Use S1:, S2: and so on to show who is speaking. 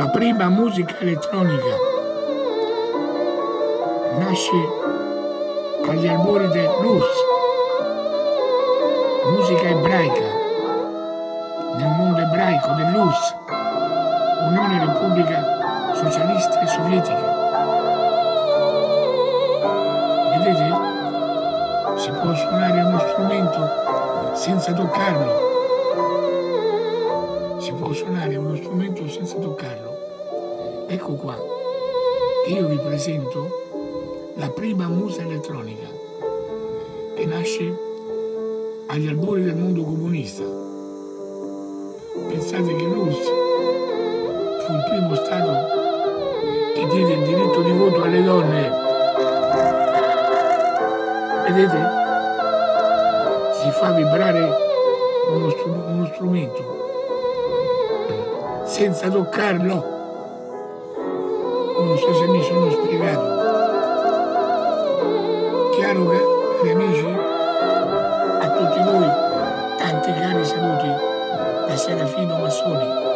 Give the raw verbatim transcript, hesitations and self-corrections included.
S1: la prima musica elettronica nasce agli albori dell'U R S S, musica ebraica, nel mondo ebraico dell'U R S S, Unione Repubblica Socialista Sovietica. Vedete? Si può suonare uno strumento senza toccarlo. Si può suonare uno strumento senza toccarlo. Ecco qua. Io vi presento la prima musica elettronica che nasce agli albori del mondo comunista. Pensate che l'U R S S fu il primo Stato che diede il diritto di voto alle donne. Vedete? Si fa vibrare uno, str uno strumento senza toccarlo. Non so se mi sono spiegato. Chiaro che, cari amici, a tutti voi tanti cari saluti da Serafino Massoni.